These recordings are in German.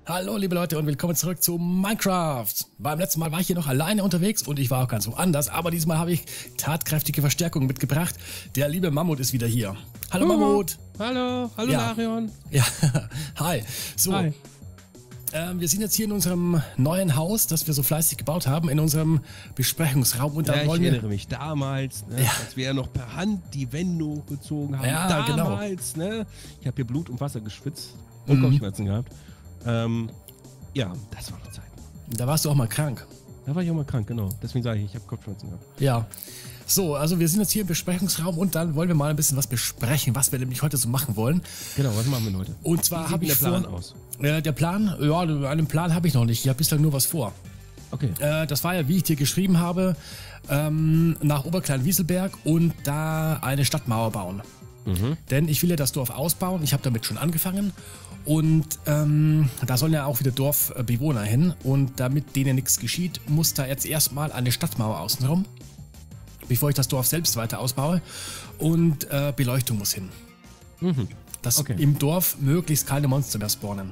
Hallo liebe Leute und willkommen zurück zu Minecraft. Beim letzten Mal war ich hier noch alleine unterwegs und ich war auch ganz woanders, aber diesmal habe ich tatkräftige Verstärkung mitgebracht. Der liebe Mammut ist wieder hier. Hallo Mammut. Hallo Larion. Ja, hi. So, Hi. Wir sind jetzt hier in unserem neuen Haus, das wir so fleißig gebaut haben, in unserem Besprechungsraum. Und da Ja, ich wollen wir... erinnere mich damals, ne, als wir ja noch per Hand die Wände hochgezogen haben. Ja, damals, ne? Ich habe hier Blut und Wasser geschwitzt und Kopfschmerzen gehabt. Ja, das war noch Zeit. Da warst du auch mal krank. Da war ich auch mal krank, genau. Deswegen sage ich habe Kopfschmerzen gehabt. Ja. So, also wir sind jetzt hier im Besprechungsraum und dann wollen wir mal ein bisschen was besprechen, was wir nämlich heute so machen wollen. Genau, was machen wir denn heute? Und zwar habe ich der Plan aus? Der Plan? Ja, einen Plan habe ich noch nicht. Ich habe bislang nur was vor. Okay. Das war ja, wie ich dir geschrieben habe, nach Oberklein-Wieselberg und da eine Stadtmauer bauen. Denn ich will ja das Dorf ausbauen. Ich habe damit schon angefangen. Und da sollen ja auch wieder Dorfbewohner hin. Und damit denen nichts geschieht, muss da jetzt erstmal eine Stadtmauer außenrum, bevor ich das Dorf selbst weiter ausbaue. Und Beleuchtung muss hin. Dass im Dorf möglichst keine Monster mehr spawnen.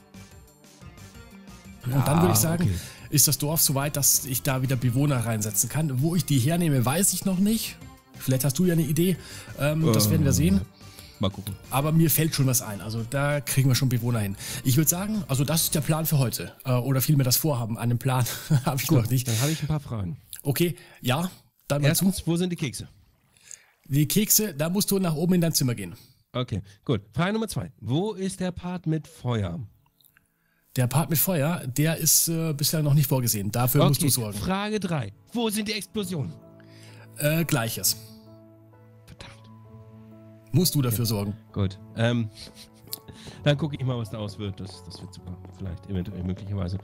Und dann würde ich sagen, ist das Dorf so weit, dass ich da wieder Bewohner reinsetzen kann. Wo ich die hernehme, weiß ich noch nicht. Vielleicht hast du ja eine Idee. Das werden wir sehen. Mal gucken. Aber mir fällt schon was ein. Also da kriegen wir schon Bewohner hin. Ich würde sagen, also das ist der Plan für heute. Oder vielmehr das Vorhaben. Einen Plan habe ich noch nicht. Dann habe ich ein paar Fragen. Okay, ja. Dann mal zu. Erstens, wo sind die Kekse? Die Kekse, da musst du nach oben in dein Zimmer gehen. Okay, gut. Frage Nummer 2. Wo ist der Part mit Feuer? Der Part mit Feuer, der ist bislang noch nicht vorgesehen. Dafür musst du sorgen. Frage 3. Wo sind die Explosionen? Gleiches. Verdammt. Musst du dafür sorgen. Gut. Dann gucke ich mal, was daraus wird. Das wird super. Vielleicht, eventuell, möglicherweise.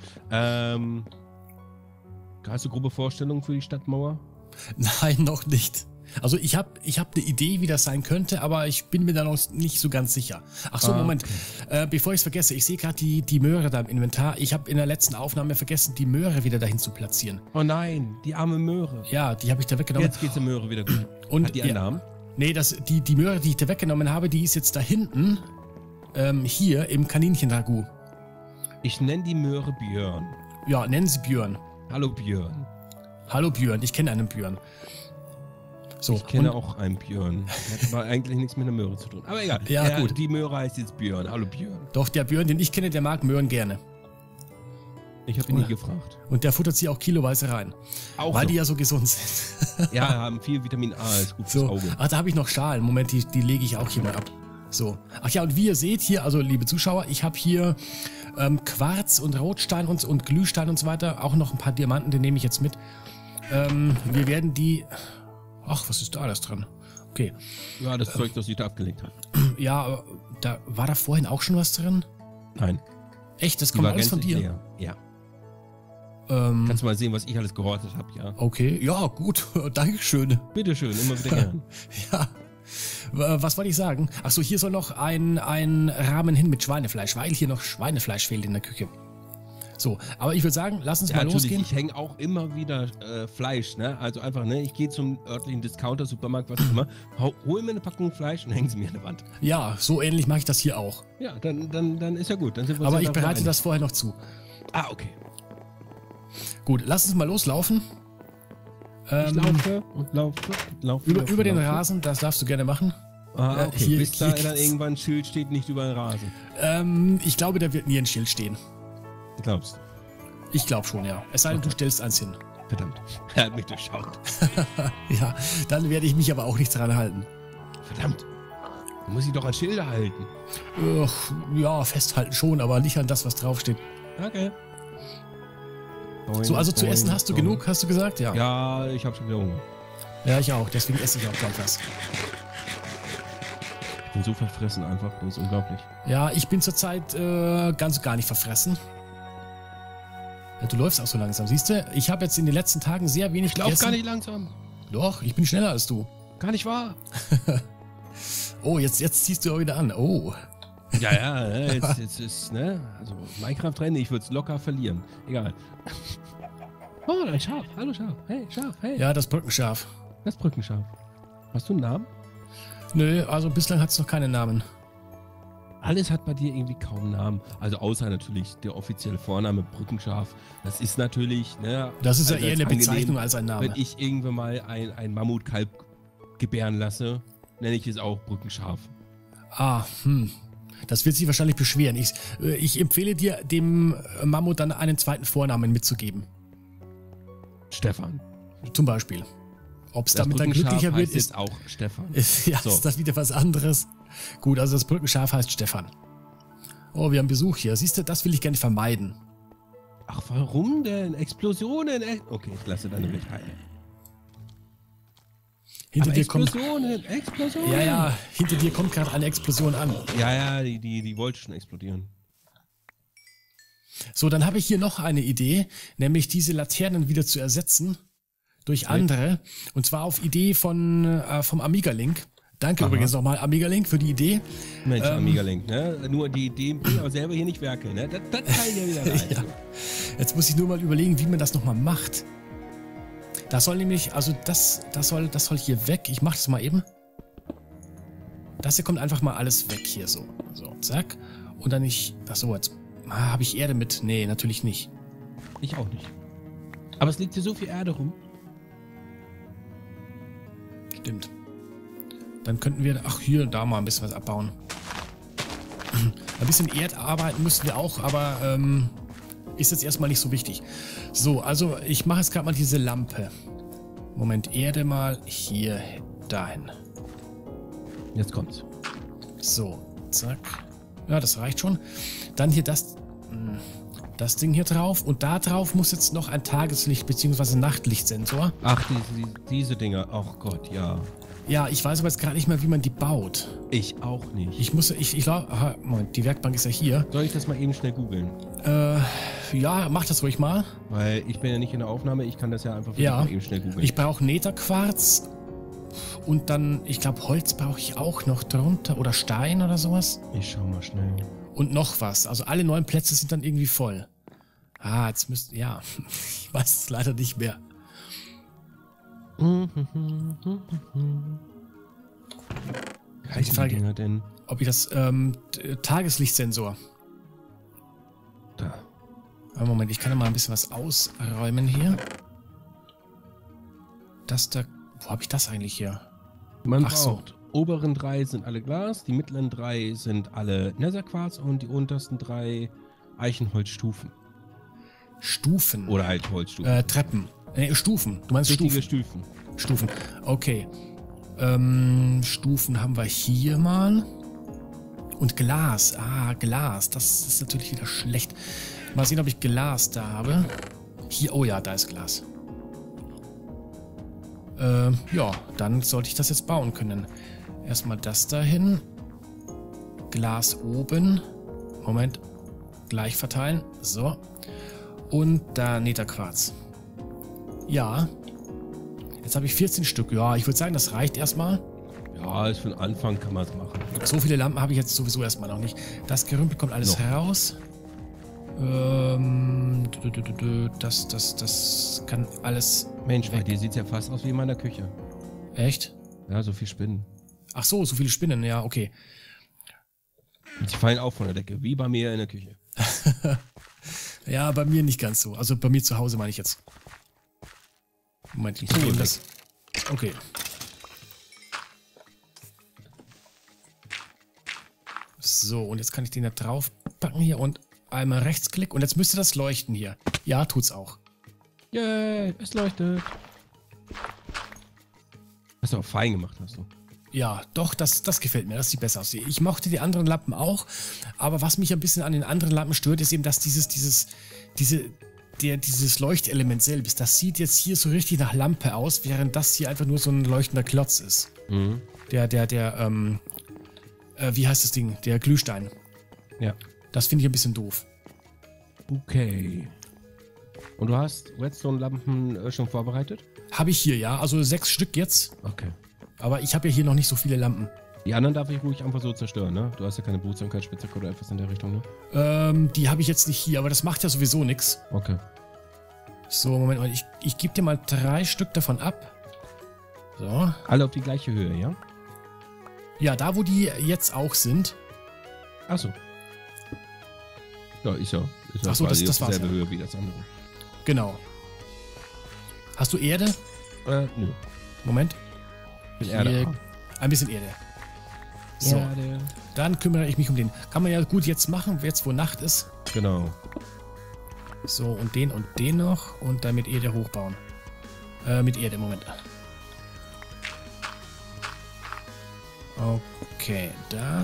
Hast du grobe Vorstellungen für die Stadtmauer? Nein, noch nicht. Also ich hab eine Idee, wie das sein könnte, aber ich bin mir da noch nicht so ganz sicher. Ach so, Moment. Bevor ich es vergesse, ich sehe gerade die Möhre da im Inventar. Ich habe in der letzten Aufnahme vergessen, die Möhre wieder dahin zu platzieren. Oh nein, die arme Möhre. Ja, die habe ich da weggenommen. Jetzt geht die Möhre wieder gut. Und hat die einen Namen? Nee, die Möhre, die ich da weggenommen habe, die ist jetzt da hinten, hier im Kaninchenragout. Ich nenne die Möhre Björn. Ja, nennen sie Björn. Hallo Björn. Hallo Björn, ich kenne einen Björn. So, ich kenne auch einen Björn. Der hat aber eigentlich nichts mit einer Möhre zu tun. Aber egal. Ja, gut. Die Möhre heißt jetzt Björn. Hallo Björn. Doch, der Björn, den ich kenne, der mag Möhren gerne. Ich habe ihn nie gefragt. Und der futtert sie auch kiloweise rein. Auch weil noch. die ja so gesund sind. Ja, haben viel Vitamin A, ist gut fürs So. Auge. Ach, da habe ich noch Schalen. Moment, die lege ich auch hier mal ab. So. Ach ja, und wie ihr seht hier, also liebe Zuschauer, ich habe hier Quarz und Rotstein und Glühstein und so weiter. Auch noch ein paar Diamanten, den nehme ich jetzt mit. Wir werden die... Ach, was ist da alles dran? Okay. Ja, das Zeug, das ich da abgelegt habe. Ja, war da vorhin auch schon was drin? Nein. Echt, das kommt alles von dir? Leer. Ja. Kannst du mal sehen, was ich alles gehortet habe, ja. Okay, ja, gut. Dankeschön. Bitteschön, immer wieder gern. Ja. Was wollte ich sagen? Achso, hier soll noch ein Rahmen hin mit Schweinefleisch, weil hier noch Schweinefleisch fehlt in der Küche. So, aber ich würde sagen, lass uns mal losgehen. Ich hänge auch immer wieder Fleisch, ne? Also einfach, ne? Ich gehe zum örtlichen Discounter, Supermarkt, was auch immer, hole mir eine Packung Fleisch und hänge sie mir an der Wand. Ja, so ähnlich mache ich das hier auch. Ja, dann ist ja gut. Dann sind wir aber ich bereite das vorher noch zu. Ah, okay. Gut, lass uns mal loslaufen. Ich laufe und laufe. Über den Rasen, das darfst du gerne machen. Ah, okay. Hier, bis da dann irgendwann ein Schild steht, nicht über den Rasen. Ich glaube, da wird nie ein Schild stehen. Du glaubst? Ich glaube schon, ja. Es sei denn, du stellst eins hin. Verdammt. Er hat mich durchschaut. Ja, dann werde ich mich aber auch nicht dran halten. Verdammt. Da muss ich doch an Schilder halten. Ja, festhalten schon, aber nicht an das, was draufsteht. Okay. So, also zu essen hast du genug, hast du gesagt? Ja. Ja, ich habe schon wieder Hunger. Ja, ich auch. Deswegen esse ich auch gleich was. Ich bin so verfressen einfach. Das ist unglaublich. Ja, ich bin zurzeit ganz und gar nicht verfressen. Ja, du läufst auch so langsam, siehst du? Ich habe jetzt in den letzten Tagen sehr wenig gegessen. Ich laufe gar nicht langsam. Doch, ich bin schneller als du. Gar nicht wahr. Oh, jetzt ziehst du auch wieder an. Oh. Ja, jetzt ist, ne? Also Minecraft-Rennen, ich würde es locker verlieren. Egal. Oh, ein Schaf. Hallo Schaf. Hey, Schaf, hey. Ja, das Brückenschaf. Das Brückenschaf. Hast du einen Namen? Nö, also bislang hat es noch keinen Namen. Alles hat bei dir irgendwie kaum Namen. Also außer natürlich der offizielle Vorname Brückenschaf. Das ist natürlich, ne? Das ist ja also eher eine angenehm, Bezeichnung als ein Name. Wenn ich irgendwann mal ein Mammutkalb gebären lasse, nenne ich es auch Brückenschaf. Das wird sich wahrscheinlich beschweren. Ich empfehle dir, dem Mammut dann einen zweiten Vornamen mitzugeben. Stefan. Zum Beispiel. Ob es Das damit dann Brückenschaf glücklicher wird, heißt jetzt auch Stefan. ja, So. ist das wieder was anderes. Gut, also das Brückenschaf heißt Stefan. Oh, wir haben Besuch hier. Siehst du, das will ich gerne vermeiden. Ach, warum denn? Explosionen? Okay, ich lasse deine Welt heilen. Hinter Aber dir kommt. Explosionen! Ja, hinter dir kommt gerade eine Explosion an. Ja, die wollte schon explodieren. So, dann habe ich hier noch eine Idee, nämlich diese Laternen wieder zu ersetzen durch andere. Und zwar auf Idee vom Amiga Link. Danke übrigens nochmal, Amiga Link, für die Idee. Mensch, Amiga Link, ne? Nur die Ideen bringen aber selber hier nicht Werke, ne? Das kann ja wieder rein. Ja. Jetzt muss ich nur mal überlegen, wie man das nochmal macht. Das soll nämlich, also das soll hier weg. Ich mache das mal eben. Das hier kommt einfach mal alles weg hier so. So, zack. Und dann achso, jetzt habe ich Erde mit. Nee, natürlich nicht. Ich auch nicht. Aber es liegt hier so viel Erde rum. Stimmt. Dann könnten wir, hier und da mal ein bisschen was abbauen. Ein bisschen Erdarbeiten müssen wir auch, aber ist jetzt erstmal nicht so wichtig. So, also ich mache jetzt gerade mal diese Lampe. Moment, Erde mal hier dahin. Jetzt kommt's. So, zack. Ja, das reicht schon. Dann hier das Ding hier drauf. Und da drauf muss jetzt noch ein Tageslicht- bzw. Nachtlichtsensor. Ach, diese Dinger. Ach Gott, ja. Ja, ich weiß aber jetzt gerade nicht mehr, wie man die baut. Ich auch nicht. Ich glaube, Moment, die Werkbank ist ja hier. Soll ich das mal eben schnell googeln? Ja, mach das ruhig mal. Weil ich bin ja nicht in der Aufnahme, ich kann das ja einfach Ja. mal eben schnell googeln. Ich brauche Netherquarz und dann, ich glaube, Holz brauche ich auch noch drunter oder Stein oder sowas. Ich schau mal schnell. Und noch was. Also alle 9 Plätze sind dann irgendwie voll. Jetzt ja, ich weiß es leider nicht mehr. Welche Frage- Dinger denn? Ob ich das, Tageslichtsensor. Da. Moment, ich kann ja mal ein bisschen was ausräumen hier. Das da, wo habe ich das eigentlich hier? Man Ach so. braucht, oberen 3 sind alle Glas, die mittleren 3 sind alle Netherquarz und die untersten 3 Eichenholzstufen. Stufen. Oder halt Holzstufen. Treppen. Stufen. Du meinst Richtige Stufen. Stufen. Stufen. Okay. Stufen haben wir hier mal. Und Glas. Glas. Das ist natürlich wieder schlecht. Mal sehen, ob ich Glas da habe. Hier, oh ja, da ist Glas. Ja, dann sollte ich das jetzt bauen können. Erstmal das dahin. Glas oben. Moment. Gleich verteilen. So. Und da Netherquarz. Ja. Jetzt habe ich 14 Stück. Ja, ich würde sagen, das reicht erstmal. Ja, ist für den Anfang kann man es machen. So viele Lampen habe ich jetzt sowieso erstmal noch nicht. Das Gerümpel kommt alles raus. Das kann alles. Mensch, bei dir sieht es ja fast aus wie in meiner Küche. Echt? Ja, so viel Spinnen. Ach so viele Spinnen. Ja, okay. Die fallen auch von der Decke, wie bei mir in der Küche. Ja, bei mir nicht ganz so. Also bei mir zu Hause meine ich jetzt. Moment, ich nehme das. Okay. So, und jetzt kann ich den da drauf packen hier und einmal Rechtsklick. Und jetzt müsste das leuchten hier. Ja, tut's auch. Yay, es leuchtet. Hast du auch fein gemacht, hast du. Ja, doch, das gefällt mir. Das sieht besser aus. Ich mochte die anderen Lampen auch. Aber was mich ein bisschen an den anderen Lampen stört, ist eben, dass dieses Leuchtelement selbst, das sieht jetzt hier so richtig nach Lampe aus, während das hier einfach nur so ein leuchtender Klotz ist. Mhm. Wie heißt das Ding? Der Glühstein. Ja. Das finde ich ein bisschen doof. Okay. Und du hast Redstone-Lampen schon vorbereitet? Habe ich hier, ja. Also 6 Stück jetzt. Okay. Aber ich habe ja hier noch nicht so viele Lampen. Die anderen darf ich ruhig einfach so zerstören, ne? Du hast ja keine Behutsamkeitsspitzhacke oder etwas in der Richtung, ne? Die habe ich jetzt nicht hier, aber das macht ja sowieso nichts. Okay. So, Moment mal. Ich gebe dir mal 3 Stück davon ab. So. Alle auf die gleiche Höhe, ja? Ja, da wo die jetzt auch sind. Achso. Ja, ist ja. Ist ja Ach so, quasi das auf war's derselbe ja. Höhe wie das andere. Genau. Hast du Erde? Nö. Moment. Bin Erde. Hier, ein bisschen Erde. So, Erde. dann kümmere ich mich um den. Kann man ja gut jetzt machen, jetzt wo Nacht ist. Genau. So, und den noch und dann mit Erde hochbauen. Mit Erde, Moment. Okay, da.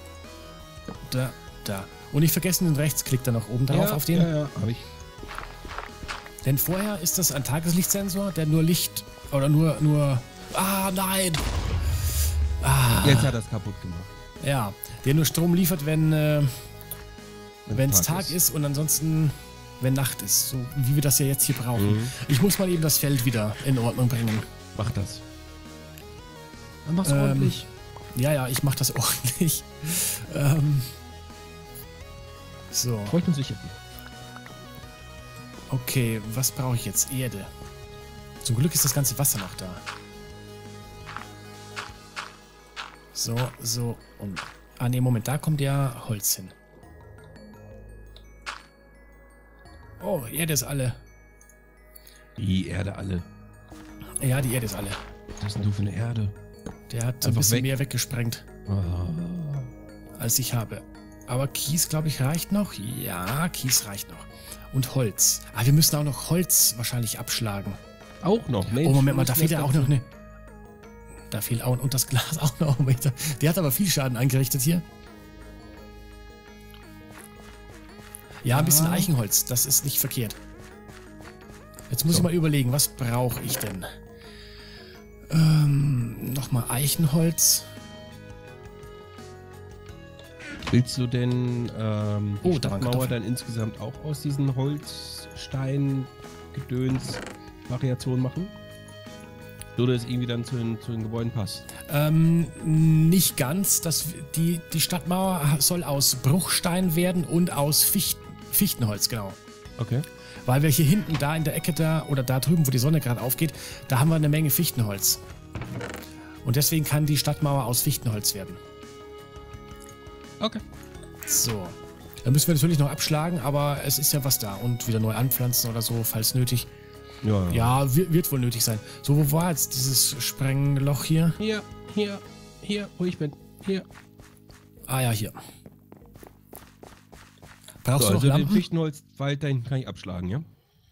Und nicht vergessen den Rechtsklick da noch oben drauf auf den. Ja, hab ich. Denn vorher ist das ein Tageslichtsensor, der nur Licht oder nur. Ah, nein! Jetzt hat er es kaputt gemacht. Ja, der nur Strom liefert, wenn es Tag Tag ist und ansonsten, wenn Nacht ist. So wie wir das ja jetzt hier brauchen. Mhm. Ich muss mal eben das Feld wieder in Ordnung bringen. Mach das. Dann mach's ordentlich. Ja, ich mach das ordentlich. So, Freut uns sicher. okay, was brauche ich jetzt? Erde. Zum Glück ist das ganze Wasser noch da. So und... Ah ne, Moment, da kommt ja Holz hin. Oh, Erde ist alle. Die Erde alle. Ja, die Erde ist alle. Was ist denn du für eine Erde? Der hat so ein Einfach bisschen weg. mehr weggesprengt, als ich habe. Aber Kies, glaube ich, reicht noch. Ja, Kies reicht noch. Und Holz. Ah, wir müssen auch noch Holz wahrscheinlich abschlagen. Auch noch, Mensch. Oh, Moment mal, da fehlt ja auch noch eine... Da fehlt auch... Und das Glas auch noch. Der hat aber viel Schaden angerichtet hier. Ja, ein bisschen Eichenholz. Das ist nicht verkehrt. Jetzt muss ich mal überlegen, was brauche ich denn? Nochmal Eichenholz. Willst du denn die Oh, da waren Stadtmauer Kartoffeln. dann insgesamt auch aus diesen Holzstein-Gedöns-Variationen machen? So, dass es irgendwie dann zu den Gebäuden passt. Nicht ganz. Die Stadtmauer soll aus Bruchstein werden und aus Fichtenholz, genau. Okay. Weil wir hier hinten, da in der Ecke da oder da drüben, wo die Sonne gerade aufgeht, da haben wir eine Menge Fichtenholz. Und deswegen kann die Stadtmauer aus Fichtenholz werden. Okay. So. Da müssen wir natürlich noch abschlagen, aber es ist ja was da. Und wieder neu anpflanzen oder so, falls nötig. Ja. Ja, wird wohl nötig sein. So, wo war jetzt dieses Sprengloch hier? Hier, wo ich bin. Hier. Ah ja, hier. Brauchst So, du noch also den Lampen? Fichtenholzwald, da hinten kann ich abschlagen, ja?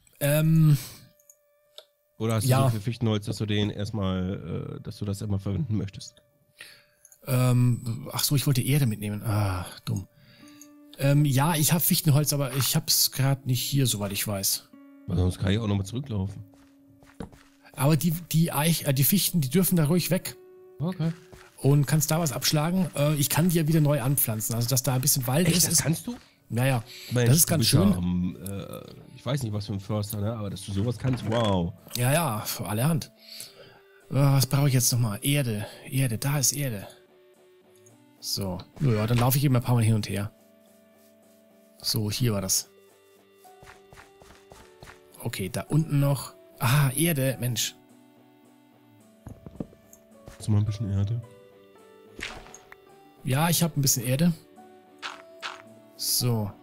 Oder hast du Ja. so viel Fichtenholz, dass du den erstmal, dass du das erstmal verwenden möchtest? Ach so, ich wollte Erde mitnehmen. Ah, dumm. Ja, ich habe Fichtenholz, aber ich hab's gerade nicht hier, soweit ich weiß. Weil sonst kann ich auch nochmal zurücklaufen. Aber die Fichten, die dürfen da ruhig weg. Okay. Und kannst da was abschlagen. Ich kann die ja wieder neu anpflanzen. Also, dass da ein bisschen Wald Echt, ist. das kannst du? Naja, Mensch, das ist du ganz bist schön. ja, ich weiß nicht, was für ein Förster, ne? Aber dass du sowas kannst, wow. Ja, für alle Hand. Was brauche ich jetzt nochmal? Erde, da ist Erde. So, ja, dann laufe ich eben ein paar Mal hin und her. So, hier war das. Okay, da unten noch. Ah, Erde, Mensch. Hast du mal ein bisschen Erde? Ja, ich habe ein bisschen Erde. So.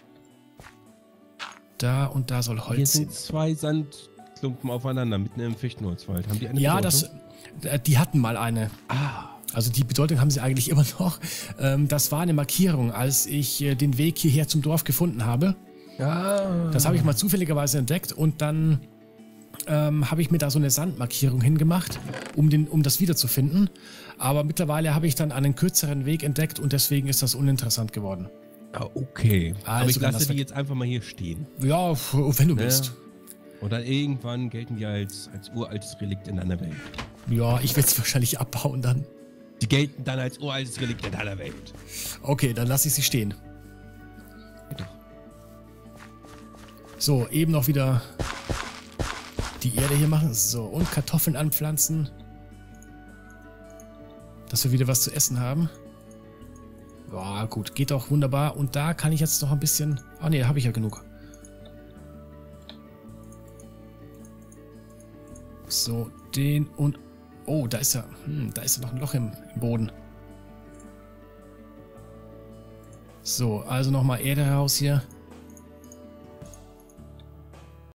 Da und da soll Hier Holz sind hin. 2 Sandklumpen aufeinander, mitten im Fichtenholzwald. Haben die eine Ja, Bedeutung? die hatten mal eine. Also die Bedeutung haben sie eigentlich immer noch. Das war eine Markierung, als ich den Weg hierher zum Dorf gefunden habe. Ja. Das habe ich mal zufälligerweise entdeckt und dann habe ich mir da so eine Sandmarkierung hingemacht, um das wiederzufinden. Aber mittlerweile habe ich dann einen kürzeren Weg entdeckt und deswegen ist das uninteressant geworden. Okay. Aber Also ich dann lasse lass die weg. jetzt einfach mal hier stehen. Ja, wenn du Ja. willst. Und dann irgendwann gelten die als uraltes Relikt in deiner Welt. Ja, ich werde sie wahrscheinlich abbauen dann. Die gelten dann als uraltes Relikt in deiner Welt. Okay, dann lasse ich sie stehen. Doch. So, eben noch wieder die Erde hier machen. So, und Kartoffeln anpflanzen. Dass wir wieder was zu essen haben. Ja, gut, geht doch wunderbar. Und da kann ich jetzt noch ein bisschen... Ah, ne, da habe ich ja genug. So, den und... Oh, da ist ja noch ein Loch im Boden. So, also nochmal Erde raus hier.